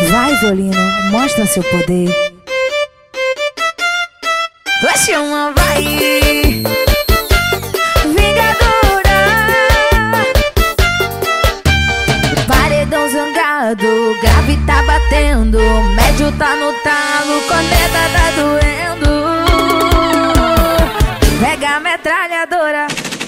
Vai, violino, mostra seu poder. Vai chamar, vai, Vingadora. Paredão zangado, grave tá batendo, médio tá no talo, corneta tá doendo. Pega a metralhadora.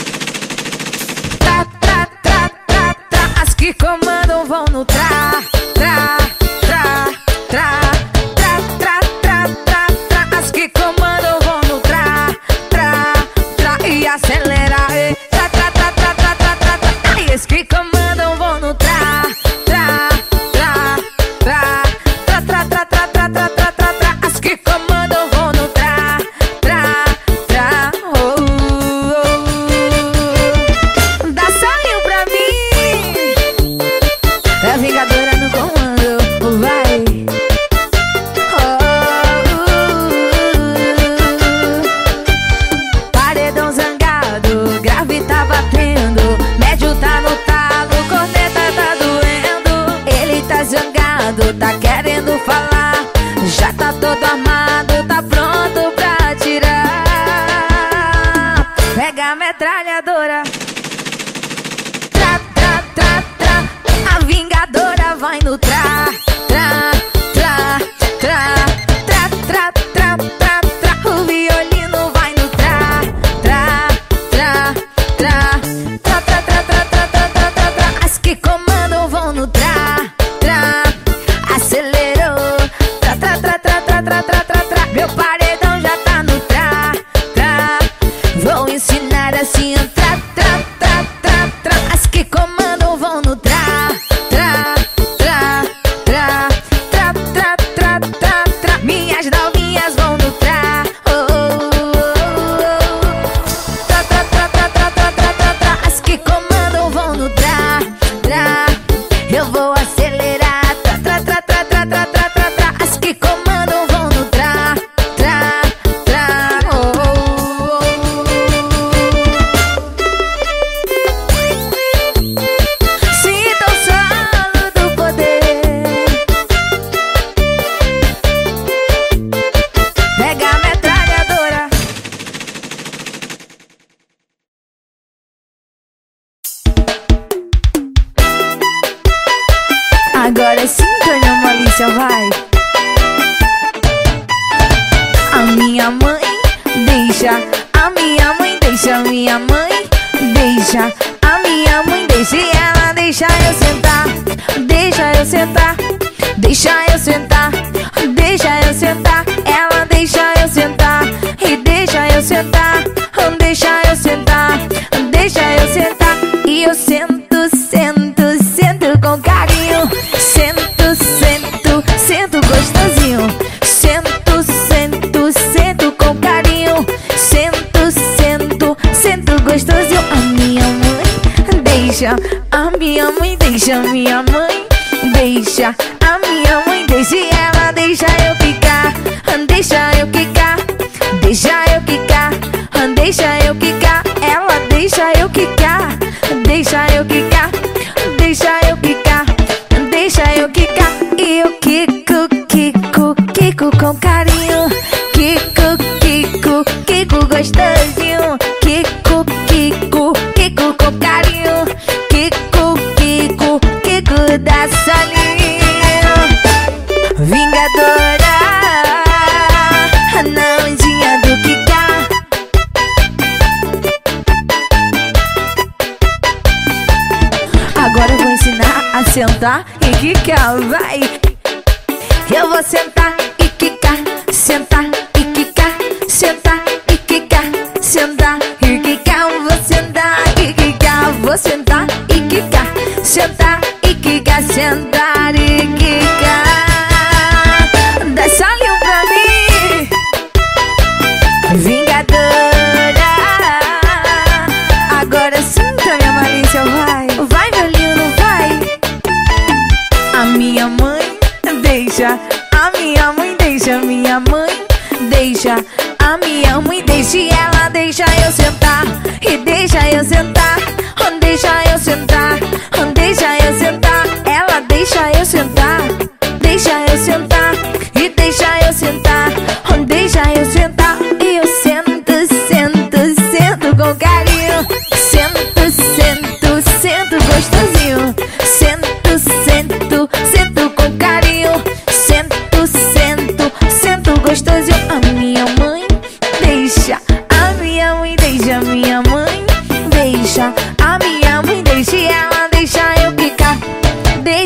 Tra, tra, tra, tra, tra. As que comandam vão no tra, tra, tra, tra, tra, tra, tra, tra, tra. As que comandam vão no tra, tra, tra. E acelera, tra, tra, tra, tra, tra, tra, tra, tra. E as que comandam vão no tra, tra, tra, tra, tra, tra, tra, tra, tra, tra, tra, tra, tra. As que comandam vão no tra, tra, tra. Oh, oh, oh. Dá saiu pra mim. É a Vingadora no comando, vai. Paredão zangado, grave tá batendo, médio tá no talo, corneta tá doendo. Ele tá zangado, tá querendo falar, já tá todo armado, tá pronto pra atirar. Pega a metralhadora. Tra, tra, tra, tra. A Vingadora vai no tra, tra, tra, tra, tra, tra, tra, tra, tra. O violino vai no tra, tra, tra, tra, tra, tra, tra, tra, tra, tra, tra, tra, tra. As que comandam vão no tra, tra. Acelerou, tra, tra, tra, tra, tra, tra, tra, tra, tra. Meu paredão já tá no tra, tra. Vou ensinar assim, tra, tra, tra, tra, tra. As que comandam vão no tra, tra, tra, tra, tra, tra, tra, tra, tra. Minhas novinhas vão no tra, oh, oh, oh, oh. Tra, tra, tra, tra, tra, tra, tra, tra, tra. As que comandam vão no tra, tra. Eu vou acelerar, tra, tra, tra, tra, tra, tra, tra, tra, tra. As que comandam vão no tra, tra, tra, oh, oh, oh. Sinta o solo do poder. Pega a metralhadora. Agora sim, Tonho Malícia, vai. A minha mãe deixa, a minha mãe deixa, a minha mãe deixa, a minha mãe deixa. E ela deixa eu sentar, deixa eu sentar, deixa eu sentar, deixa eu sentar. Ela deixa eu sentar e deixa eu sentar, deixa eu sentar, deixa eu sentar. E eu sento, sento, sento com carinho. Sento, sento, sento gostosinho. Sento, sento, sento com carinho. Sento, sento, sento gostosinho. A minha mãe deixa, a minha mãe deixa, a minha mãe deixa, a minha mãe deixa. E ela deixa eu quicar, deixa eu quicar, deixa eu quicar, deixa eu quicar. Ela deixa eu quicar, deixa eu quicar, deixa eu quicar, deixa eu quicar. E eu quico, quico, quico com carinho. Quico, quico, quico gostosinho. Quico, quico, quico com carinho. Quico, quico, quico da solinho. Vingadora, a anjinha do quicar. Agora eu vou ensinar a sentar e quicar, vai. Eu vou sentar e quicar, sentar e quicar, sentar e quicar, sentar e quicar. Vou sentar e quicar, vou sentar e quicar, sentar e quicar, sentar e quicar. Dá salinho pra mim, Vingadora. Agora sinta minha malícia, vai. Vai, violino, vai. A minha mãe deixa, a minha mãe deixa, a minha mãe deixa, a minha mãe deixa. E ela deixa eu sentar e deixa eu sentar, deixa eu sentar, deixa eu sentar. Ela deixa eu sentar, deixa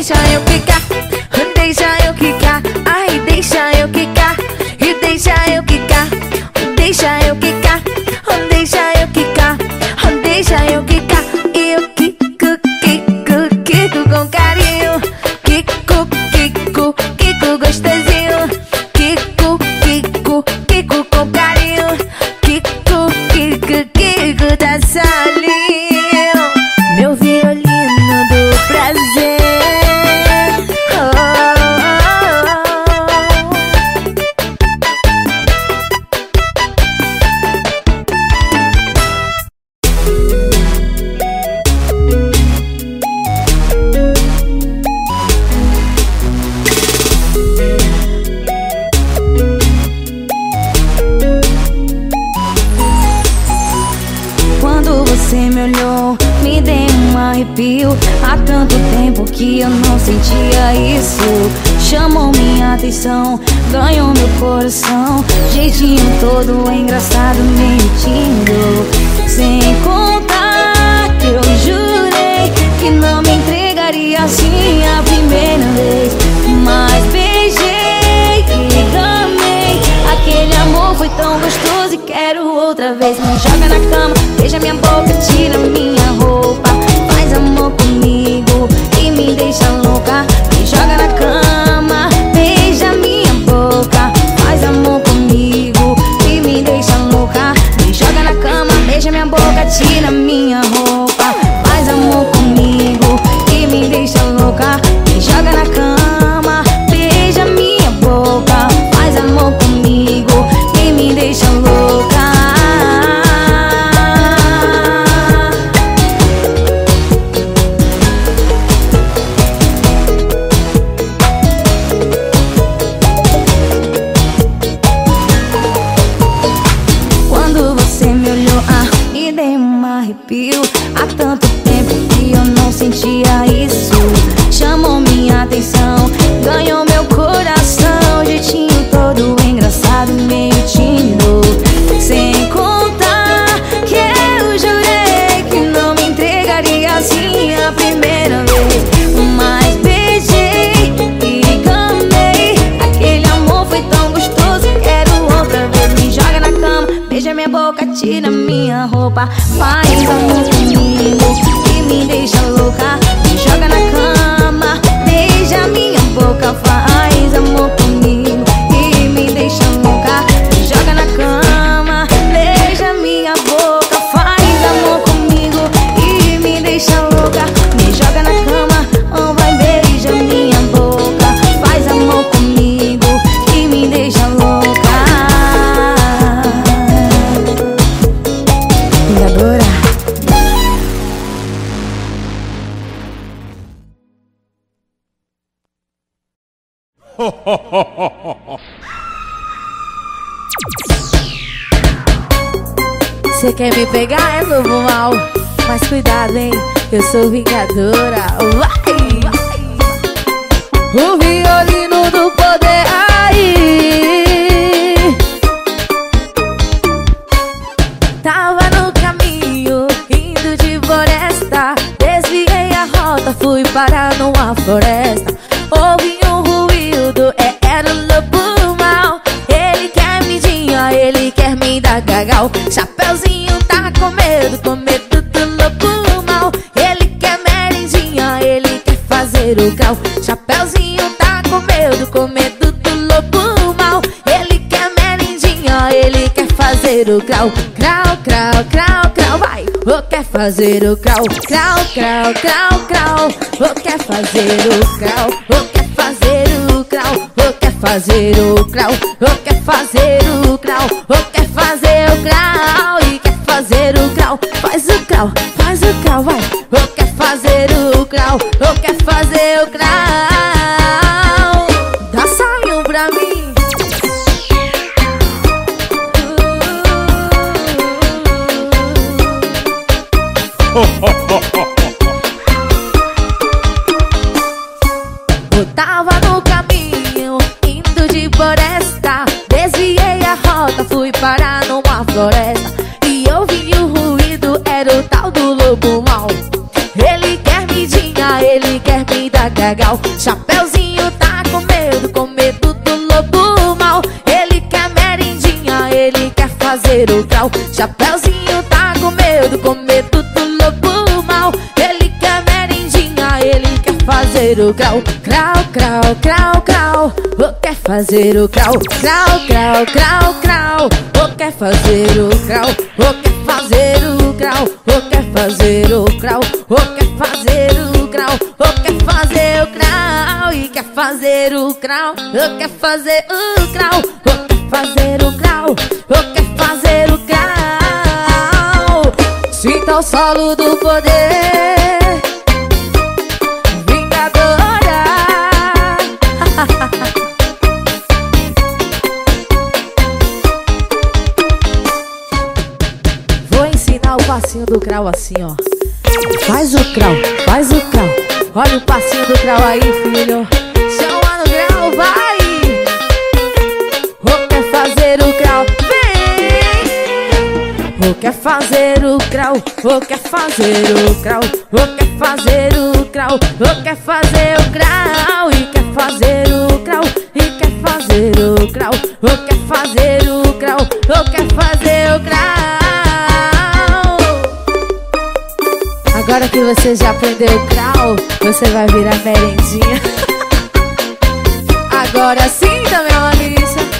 deixa eu quicar, deixa eu quicar, ai, deixa eu quicar, e deixa eu quicar, deixa eu quicar, deixa eu quicar, deixa eu quicar. E eu quico, quico, quico com carinho, quico, quico, quico gostosinho, quico, quico, quico com carinho, quico, quico, quico da salinho, meu violino do prazer. Quando você me olhou, me deu um arrepio. Há tanto tempo que eu não sentia isso. Chamou minha atenção, ganhou meu coração. Jeitinho todo engraçado, meio tímido. Sem contar que eu jurei que não me entregaria assim a primeira vez. Mas beijei e amei. Aquele amor foi tão gostoso e quero outra vez. Me joga na cama, beija minha boca, tira minha roupa. Faz amor comigo e me deixa louca. Me joga na cama, beija minha boca. Faz amor comigo e me deixa louca. Me joga na cama, beija minha boca, tira minha roupa. Faz amor comigo e me deixa louca. Me joga na cama, beija minha boca. Faz amor comigo e me deixa louca. Quando você me olhou, me deu um arrepio. Há tanto tempo que eu não sentia isso. Chamou minha atenção, ganhou meu coração. Jeitinho todo engraçado, meio tímido. Sem contar que eu jurei que não me entregaria assim a primeira vez. Mas beijei e amei. Aquele amor foi tão gostoso, quero outra vez. Me joga na cama, beija minha boca, tira minha roupa. Faz amor comigo e me deixa louca. Me joga na cama, beija minha boca. Faz amor comigo e me deixa louca. Me joga na cama, beija minha boca. Faz amor comigo e me deixa louca. Me joga na cama, oh vai, beija minha boca. Faz amor comigo e me deixa louca. Vingadora. Cê quer me pegar, é lobo mal. Mas cuidado, hein, eu sou vingadora. Vai! O violino do poder aí. Tava no caminho, indo de floresta. Desviei a rota, fui parar numa floresta. Ouvi um ruído, era o lobo mal. Ele quer midinha, ele quer me dar gagal. Chapeuzinho tá com medo do lobo mal. Ele quer merendinha, ele quer fazer o grau. Chapeuzinho tá com medo do lobo mal. Ele quer merendinha, ele quer fazer o grau. Grau, grau, grau, grau, vai. Ou quer fazer o grau. Grau, grau, grau, grau. Ou quer fazer o grau. Ou quer fazer o grau. Ou quer fazer o grau. Ou quer fazer o grau. Ou quer fazer o grau. E quer fazer o grau. Faz o grau, vai. Ou quer fazer o grau. Ou quer fazer o grau. Dá sainho pra mim. Eu tava no caminho, indo de floresta. Desviei a rota, fui parar numa floresta. E ouvi o ruído, era o tal do lobo mau. Ele quer midinha, ele quer me dá gargal. Chapeuzinho tá com medo do lobo mau. Ele quer merendinha, ele quer fazer o grau. Chapeuzinho tá com medo do lobo mau. Ele quer merendinha, ele quer fazer o grau. Grau, grau, grau, grau. Quer fazer o grau. Grau, grau, grau, grau. Quer fazer o grau. Quer fazer o grau. Quer fazer o grau. Quer fazer o grau. Quer fazer o grau. E quer fazer o grau. Quer fazer o grau. Quer fazer o grau. Quer fazer o grau. Sinta o solo do poder, vingadora. Vou ensinar o passinho do grau assim, ó. Faz o grau, faz o grau. Olha o passinho do grau aí, filho. Chama no grau, vai. Quer fazer o grau, vem. Quer fazer o grau, quer fazer o grau. Quer fazer o grau, quer fazer o grau. E quer fazer o grau, e quer fazer o grau. Quer fazer o grau, quer fazer o grau. Agora que você já aprendeu o grau, você vai virar merendinha. Agora sim, também é uma delícia.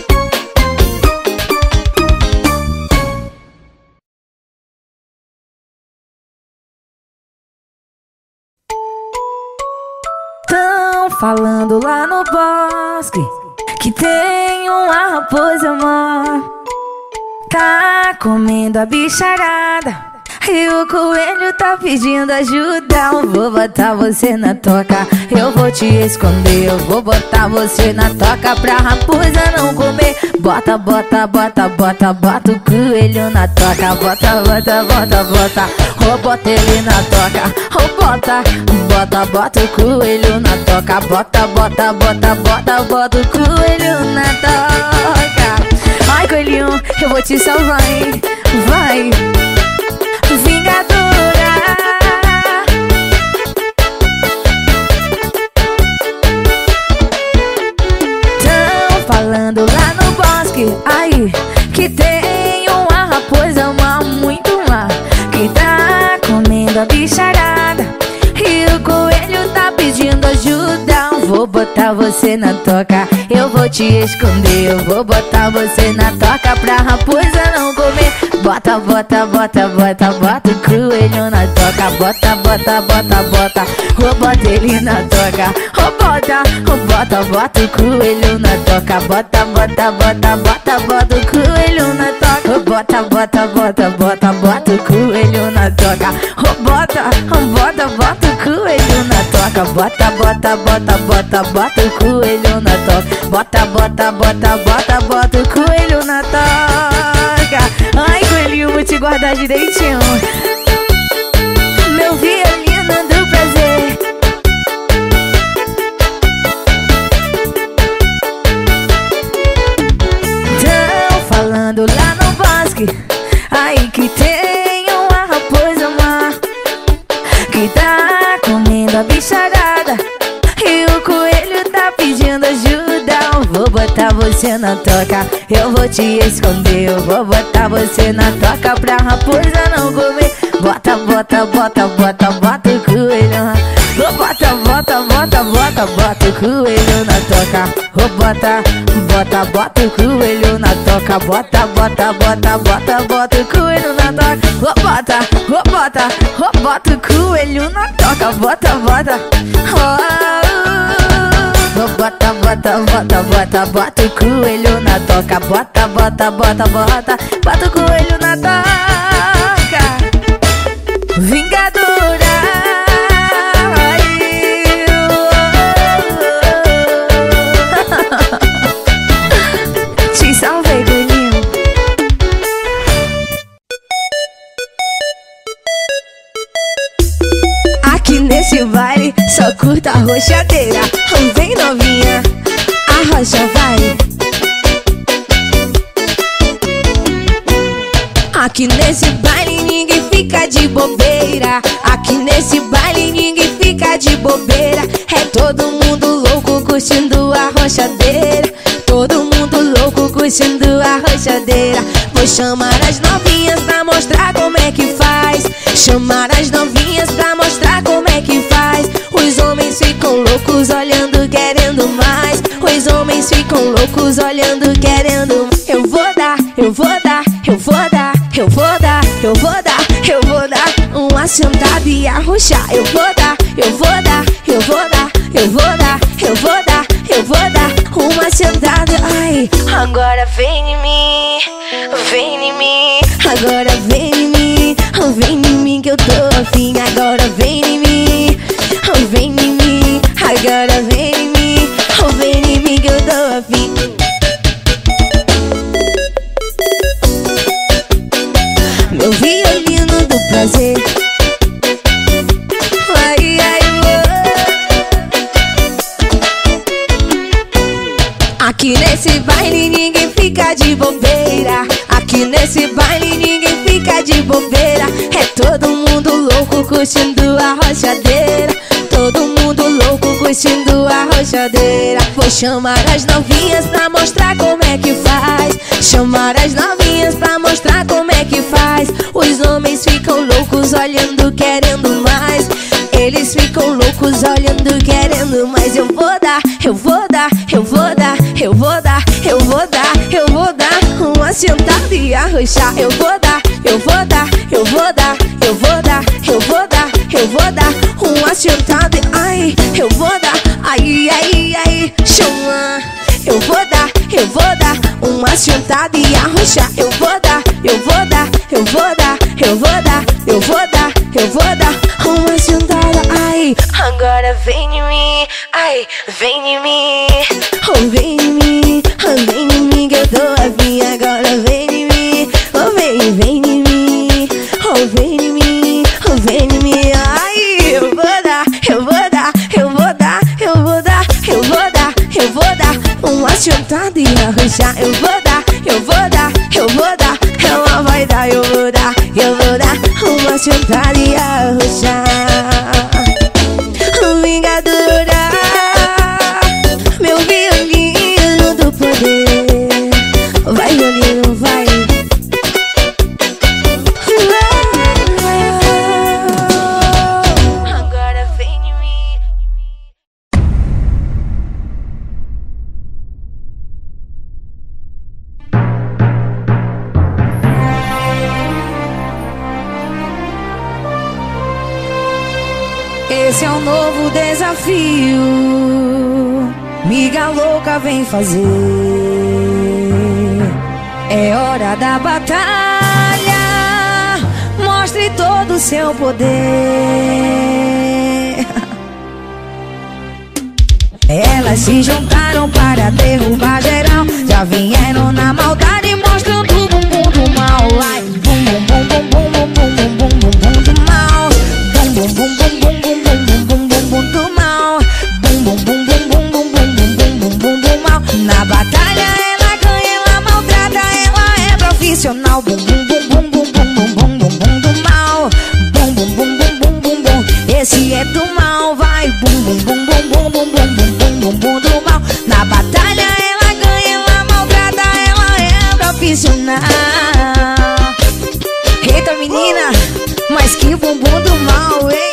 Tão falando lá no bosque que tem uma raposa má. Tá comendo a bicharada e o coelho tá pedindo ajuda. Eu vou botar você na toca, eu vou te esconder. Eu vou botar você na toca pra raposa não comer. Bota, bota, bota, bota, bota o coelho na toca. Bota, bota, bota, bota, oh, bota ele na toca. Oh, bota, bota, bota o coelho na toca. Bota, bota, bota, bota, bota o coelho na toca. Ai, coelhinho, eu vou te salvar, hein? Vai, vingadora. Tão falando lá no bosque, aí, que tem uma raposa má, muito má, que tá comendo a bicharada e o coelho tá pedindo ajuda. Vou botar você na toca, eu vou te esconder. Eu vou botar você na toca pra raposa não comer. Bota, bota, bota, bota, bota o coelho na toca. Bota, bota, bota, bota, oh, bota ele na toca. Oh, bota, oh, bota, bota o coelho na toca. Bota, bota, bota, bota, bota o coelho na toca. Oh, bota, bota, bota, bota, bota o coelho na toca. Oh, bota, oh, bota, bota o coelho na toca. Bota, bota, bota, bota, bota o coelho na toca. Bota, bota, bota, bota, bota o coelho na toca. Ai, coelhinho, vou te guardar direitinho. Meu violino do prazer. Tão falando lá no bosque, aí que tem uma raposa má, que tá comendo a bicharada e o coelho tá pedindo ajuda. Eu vou botar você na toca, eu vou te esconder. Eu vou botar você na toca pra raposa não comer. Bota, bota, bota, bota, bota o coelho. Oh, bota, bota, bota, bota, bota o coelho na toca. Oh, bota, bota, bota o coelho na toca. Bota, bota, bota, bota, bota o coelho na toca. Oh, bota, oh, bota, oh, bota o coelho na toca. Bota, bota, oh, bota, bota, bota, bota, bota o coelho na toca. Bota, bota, bota, bota, bota o coelho na toca. Vingadora. Te salvei, coelhinho. Aqui nesse baile só curta a roxadeira. Vem novinha, a rocha vai. Aqui nesse baile ninguém fica de bobeira. Aqui nesse baile ninguém fica fica de bobeira. É todo mundo louco curtindo a rochadeira. Todo mundo louco curtindo a rochadeira. Vou chamar as novinhas pra mostrar como é que faz. Chamar as novinhas pra mostrar como é que faz. Os homens ficam loucos olhando, querendo mais. Os homens ficam loucos olhando, querendo. Eu vou dar, eu vou dar, eu vou dar, eu vou dar, eu vou dar, eu vou dar uma sentada e arrochar. Eu vou dar, eu vou dar, eu vou dar, eu vou dar, eu vou dar, eu vou dar uma sentada. Ai, agora vem em mim, vem em mim. Agora vem em mim, vem em mim que eu tô afim. Agora vem em mim, vem em mim. Agora vem em mim, vem em mim que eu tô afim. Meu violino do prazer. Ai, ai, oh. Aqui nesse baile ninguém fica de bobeira. Aqui nesse baile ninguém fica de bobeira. É todo mundo louco curtindo a rochadeira. Todo mundo louco curtindo a rochadeira. Vou chamar as novinhas pra mostrar como é que faz. Chamar as novinhas pra mostrar como é que faz. Os homens ficam loucos olhando, querendo mais. Eles ficam loucos olhando, querendo mais. Eu vou dar, eu vou dar, eu vou dar, eu vou dar, eu vou dar, eu vou dar uma sentada e arrochar. Eu vou dar, eu vou dar, eu vou dar, eu vou dar, eu vou dar, eu vou dar uma sentada. Ai, eu vou dar, ai, ai, ai, chama. Eu vou dar uma sentada e arrochar. Eu vou dar, eu vou dar, eu vou dar, eu vou dar, eu vou dar, eu vou dar uma sentada. Ai, agora vem em mim, ai, vem em mim, vem em mim, vem em mim que eu tô afim. Agora vem em mim, vem em mim, vem em mim, vem em mim. Ai, eu vou dar, eu vou dar, eu vou dar, eu vou dar, eu vou dar, eu vou dar uma sentada e arrochar. Eu vou dar, eu vou dar, eu vou dar, ela vai dar, eu vou dar, eu vou dar uma sentada e arrochar. Vingadora, meu violino do poder. Vai, violino, vai. Agora vem em mim. Esse é um novo desafio. Miga louca, vem fazer. É hora da batalha. Mostre todo o seu poder. Elas se juntaram para derrubar geral. Já vieram na maldade mostrando o bumbum do mal. Ai, bum bum bum bum bum bum bum bum bum bum do mal. Bum bum bum bum bum bum bum bum bum bum do mal. Bum bum bum bum bum bum bum bum bum bum do mal. Na batalha ela ganha, ela maltrata, ela é profissional. Bum bum bum bum bum bum bum bum bum do mal. Bum bum bum bum bum bum bum. Esse é do mal, vai. Bum bum bum bum bum bum bum bum bum bum do mal. Na batalha ela ganha, ela maltrata, ela é profissional. Eita menina, mas que bumbum do mal, hein?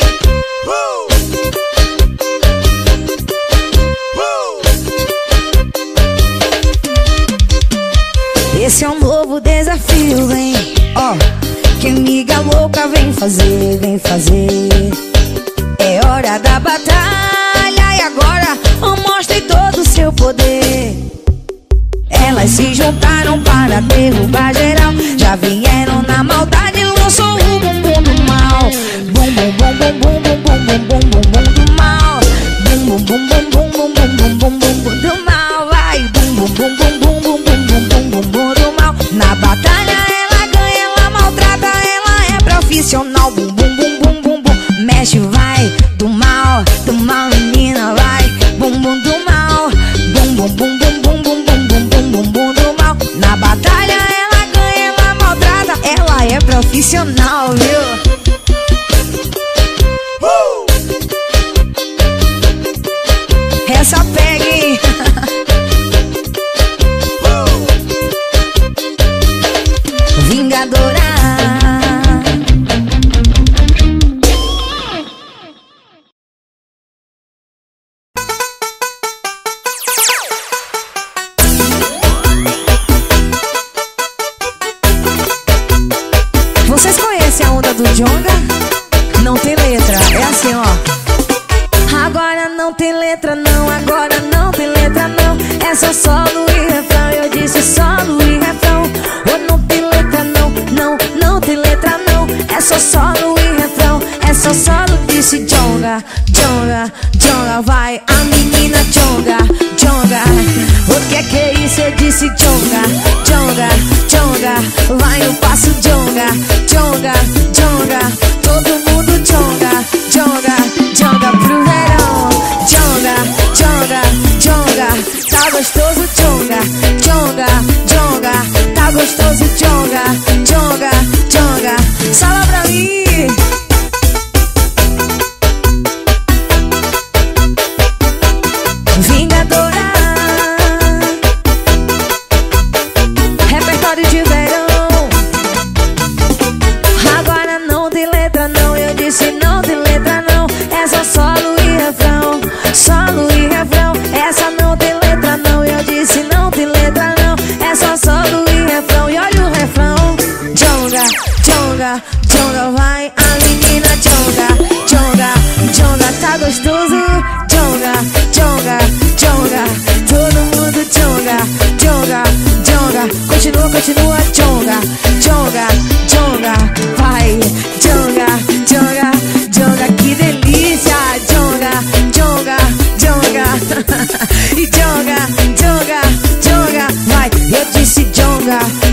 Esse é um novo desafio, hein? Ó, que miga louca, vem fazer, vem fazer. É hora da batalha e agora mostre todo o seu poder. Elas se juntaram para derrubar geral. Já vieram na maldade, lançou o bumbum do mal. Bum bum bum bum bum bum bum bum bum bum do mal. Bum bum bum bum bum bum bum bum bum bum do mal. Vai, bum bum bum bum bum bum bum bum bum bum do mal. Na batalha ela ganha, ela maltrata, ela é profissional. Bum bum bum bum bum bum. Mexe, vai, do mal menina, vai. Bum bum do mal. Bum bum bum bum bum bum bum bum bum bum do mal. Na batalha ela ganha, ela maltrata, ela é profissional, viu? não tem letra não, agora não tem letra não. É só solo e refrão, eu disse solo e refrão. Oh, não tem letra não, não tem letra não. É só solo e refrão, é só solo, disse jonga, jonga, jonga. Vai a menina jonga, jonga. O que é isso? Eu disse jonga, jonga, jonga. Vai no passo jonga, jonga, jonga. Todo mundo jonga, jonga, jonga pro verão. Jonga, jonga, jonga. Tá gostoso jonga, jonga, jonga. Tá gostoso jonga, jonga, jonga. Fala pra mim. Vingadora, repertório de verão. Agora não tem letra não, eu disse não tem letra não. É só solo e refrão, solo e refrão. Essa não tem letra não, eu disse não tem letra não. É só solo e refrão, e olha o refrão. Jonga, jonga, jonga. Vai a menina jonga, jonga, jonga. Tá gostoso jonga, jonga, jonga. Todo mundo jonga, jonga, jonga. Continua, continua jonga, jonga, jonga. Vai jonga, jonga, jonga. Que delícia jonga, jonga, jonga. E jonga, jonga, jonga. Vai, eu disse jonga.